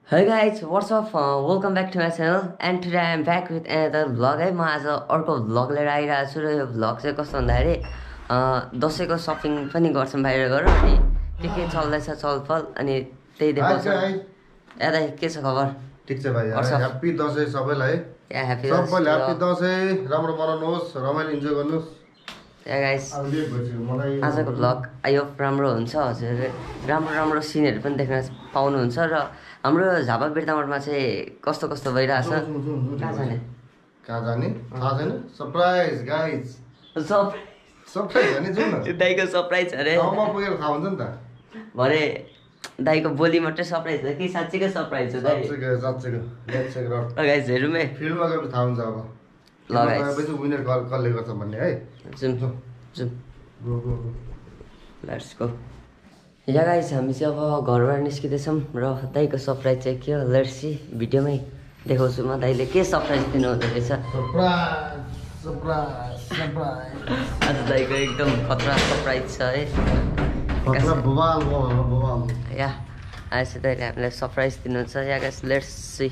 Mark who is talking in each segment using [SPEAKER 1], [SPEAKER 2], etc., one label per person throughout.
[SPEAKER 1] Hey guys, what's up? Welcome back to my channel and today I am back with another vlog है। म आज अर्को vlog लिएर आइरहेको छु र यो vlog चाहिँ कस्तो भन्दाखेरि दसैँको सपिङ पनि गर्छौँ बाहिर गएर अनि के चल्दैछ चलफल अनि त्यही देखाउँछु। ए दाइ के छ खबर?
[SPEAKER 2] ठीक छ भाइ, ह्यापी दसैँ सबैलाई। सबैले ह्यापी दसैँ, राम्रो मनाउनुहोस्, रमाइलो इन्जोय गर्नुहोस्।
[SPEAKER 1] ए गाइस, आजको vlog आई होप राम्रो हुन्छ। हजुरले राम्रो सिनहरु पनि देख्न पाउनुहुन्छ र हाम्रो झापा बिर्तामोडमा चाहिँ कस्तो कस्तो भइरहेछ।
[SPEAKER 2] कहाँ जाने थाहा छैन। सरप्राइज गाइस, सरप्राइज भने जुन न
[SPEAKER 1] दाइको सरप्राइज अरे
[SPEAKER 2] ठाउँमा पुगेर थाहा हुन्छ नि त।
[SPEAKER 1] भरे दाइको बोली मात्रै सरप्राइज हो कि साच्चैको सरप्राइज हो दाइ?
[SPEAKER 2] साच्चैको लेट्स चेक आउट।
[SPEAKER 1] गाइस हेरौँ है,
[SPEAKER 2] फिल्डमा गएपछि थाहा हुन्छ। अब
[SPEAKER 1] ल गाइस
[SPEAKER 2] विनर कसले गर्छ भन्ने है।
[SPEAKER 1] Zoom let's go. Yeah guys, हामी चाहिँ अब घरबाट निस्किँदैछौँ र दाइको सरप्राइज चाहिँ के हो लेट्स सी। भिडियोमै देखाउँछु म दाइले के सरप्राइज दिनुहुँदो रहेछ। आज दाइको एकदम खतरा सरप्राइज छ है। या आज चाहिँ दाइले हामीलाई सरप्राइज दिनुहुन्छ। Yeah guys let's see.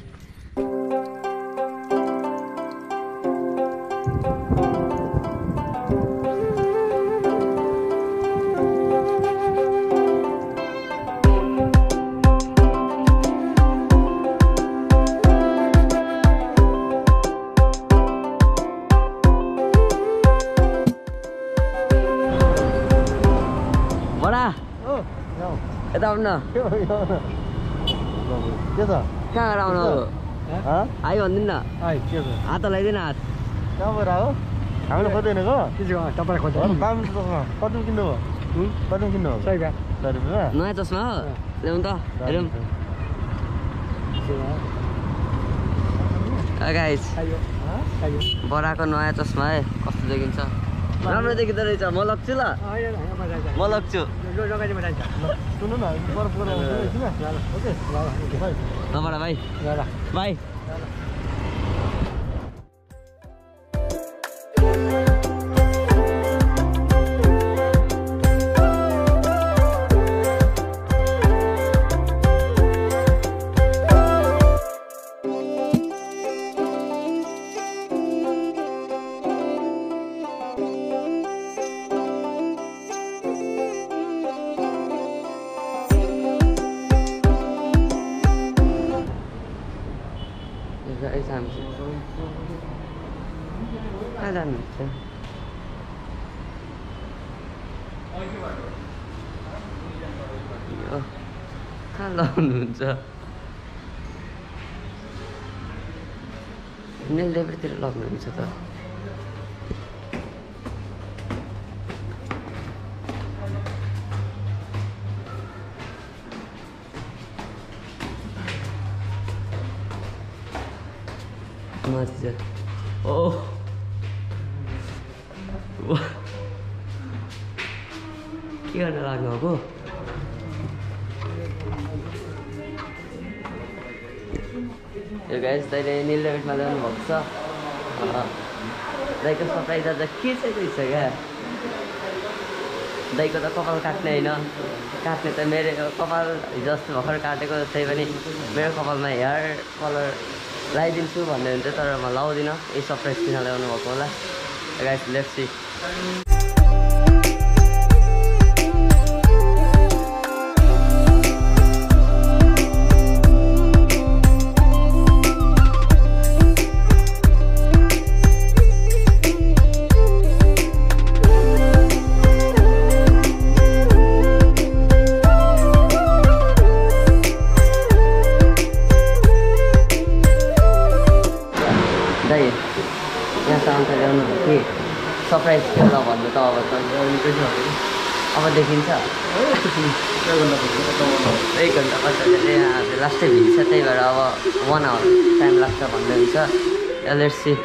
[SPEAKER 1] यता आउनु न। कहाँ आउनु आयो भनिदिनु न। हात लगाइदिनु। हात
[SPEAKER 2] कहाँबाट हो? हामीले खोज्दैनको
[SPEAKER 3] तपाईँ खोज्नु
[SPEAKER 2] कति किन्नु हो? कति किन्नु हो? 100 रुपियाँ।
[SPEAKER 1] नयाँ चस्मा हो, ल्याउनु त हेरौँ। गाइस, बडाको नयाँ चस्मा है, कस्तो देखिन्छ? राम्रो देखिँदो रहेछ। म लग्छु ल, म लग्छु।
[SPEAKER 2] सुन्नु न,
[SPEAKER 1] नबडा भाइ भाइ। कहाँ जानुहुन्छ? कहाँ लाउनुहुन्छ? नेल डेब्रेतिर लग्नुहुन्छ त। Oh, के गर्न लाग्नु भएको? यो गाइस, दाइले निल डेबिटमा ल्याउनु भएको छ। दाइको सरप्राइज आज के चाहिँ रहेछ क्या? दाइको त कपाल काट्ने होइन, काट्ने त मेरो कपाल हिजो अस्ति भर्खर काटेको। त्यही पनि मेरो कपालमा हेयर कलर लगाइदिन्छु भन्दै हुन्थ्यो, तर म लाउँदिनँ। यही सरप्राइज किन ल्याउनु भएको होला। Guys let's see. यहाँसम्म त ल्याउनु भयो कि सरप्राइज के होला भन्नु त। अब देखिन्छ। 1 घन्टा पछाडि यहाँ लास्टै भिड्छ, त्यही भएर अब 1 आवर टाइम लाग्छ भन्दै हुन्छ। Let's see.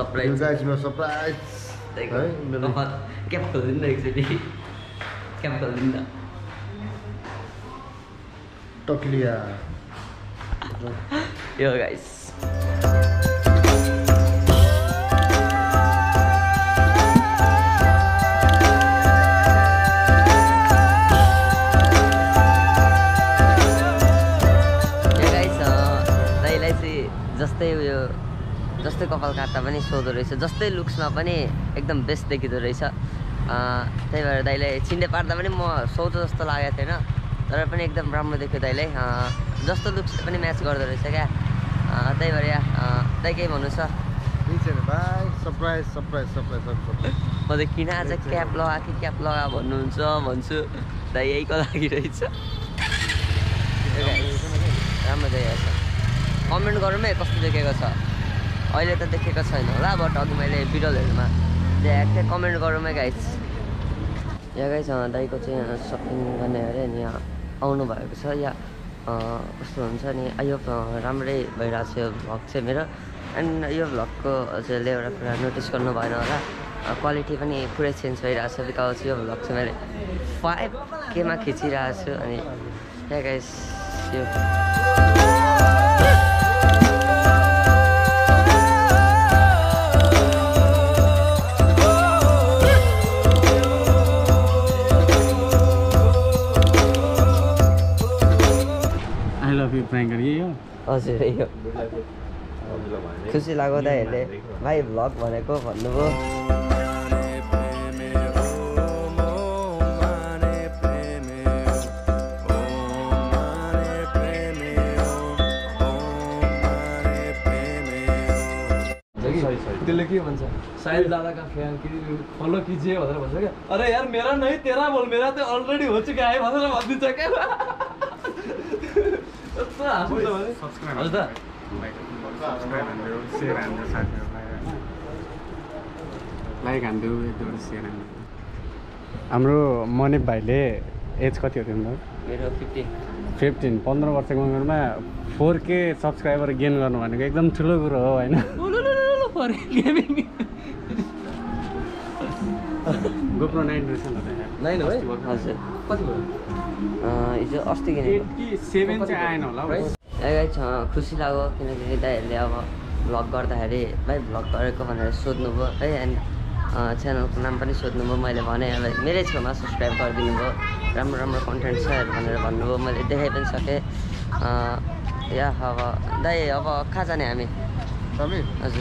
[SPEAKER 1] Surprise
[SPEAKER 2] You guys मेरो सरप्राइज
[SPEAKER 1] क्याप खोलिदिनु न एकचोटि क्याप खोलिदिनु न
[SPEAKER 2] टक्लिया
[SPEAKER 1] यो गाइस जस्तै उयो जस्तै कपाल काट्दा पनि सोधो रहेछ जस्तै लुक्समा पनि एकदम बेस्ट देखिँदो रहेछ त्यही भएर दाइले छिन्डे पार्दा पनि म सोचो जस्तो लागेको थिएन तर पनि एकदम राम्रो देख्यो दाइले जस्तो लुक्स पनि म्याच गर्दो रहेछ क्या त्यही भएर दाइ केही भन्नु छ
[SPEAKER 2] भाइ सरप्राइज सरप्राइज सरप्राइज सरप्राइज
[SPEAKER 1] म त किन आज क्याप लगा कि क्याप लगा भन्नुहुन्छ भन्छु दाइ यहीको लागि रहेछ राम्रो देखिएको छ कमेन्ट गरौँ है कस्तो देखेको छ अहिले त देखेको छैन होला बट अघि मैले भिडियोहरूमा देखाएको थिएँ कमेन्ट गरौँ है गाइस यहाँ गाइस दाइको चाहिँ यहाँ सपिङ गर्ने अरे अनि यहाँ आउनु भएको छ या कस्तो हुन्छ नि यो राम्रै भइरहेको छ यो भ्लग चाहिँ मेरो एन्ड यो भ्लगको हजुरले एउटा कुरा नोटिस गर्नु भएन होला क्वालिटी पनि पुरै चेन्ज भइरहेको छ बिकज यो भ्लग चाहिँ मैले 5K मा खिचिरहेको छु अनि यहाँ गाइस यो
[SPEAKER 3] प्राङ्कर यही हो
[SPEAKER 1] हजुर यही हो खुसी लाग्यो दाइहरूले भाइ भ्लग भनेको भन्नुभयो
[SPEAKER 3] त्यसले के भन्छ साहिल दादा का फ्यान फलो कीजिए भनेर भन्छ क्या अरे यार मेरा नहीं तेरा बोल मेरा तो अलरेडी हो चुका है भनेर भनिदिन्छ क्या हाम्रो मनिप भाइले एज कति हो तिम्रो
[SPEAKER 1] मेरो
[SPEAKER 3] 15 वर्षको उमेरमा 4K सब्सक्राइबर गेन गर्नु भनेको एकदम ठुलो कुरो हो होइन गोप्रो 9 रहेछ नि त
[SPEAKER 1] 9 हो है हजुर कति भयो हिजो अस्ति किनेको
[SPEAKER 3] 87 चाहिँ आएन होला
[SPEAKER 1] खुसी लाग्यो किनकि दाइहरूले अब भ्लग गर्दाखेरि भाइ भ्लग गरेको भनेर सोध्नुभयो है एन्ड च्यानलको नाम पनि सोध्नुभयो मैले भने अब मेरै छेउमा सब्सक्राइब गरिदिनु भयो राम्रो राम्रो कन्टेन्ट छ भनेर भन्नुभयो मैले देखाइ पनि सकेँ या अब दाइ अब कहाँ जाने हामी हजुर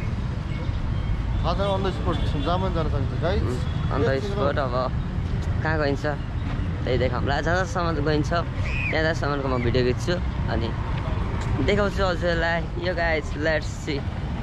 [SPEAKER 2] अन द स्पोट जान सक्छ गाइस
[SPEAKER 1] अन द स्पोट अब कहाँ गइन्छ त्यही देखाउँला जहाँसम्म गइन्छ त्यहाँसम्मको म भिडियो खिच्छु अनि देखाउँछु हजुरलाई यो गाइस लेट्स सी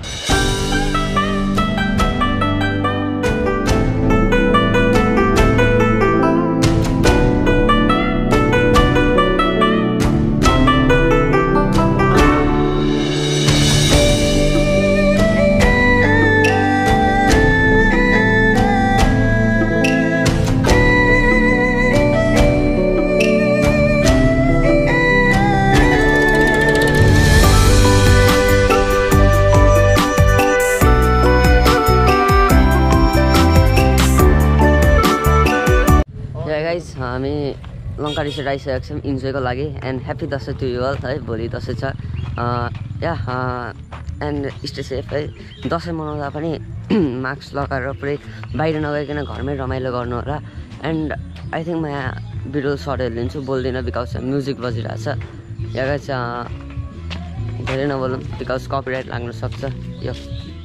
[SPEAKER 1] हामी लङ्काडी सेट आइसकेको छौँ इन्जोयको लागि and happy Dashain to you all है भोलि दसैँ छ या एन्ड स्टे सेफ है दसैँ मनाउँदा पनि मास्क लगाएर पुरै बाहिर नगइकन घरमै रमाइलो गर्नु होला एन्ड आई थिङ्क म यहाँ भिडियो सर्टहरू लिन्छु बोल्दिनँ बिकज म्युजिक बजिरहेछ यहाँ चाहिँ धेरै नबोलौँ बिकज कपिराइट लाग्न सक्छ यो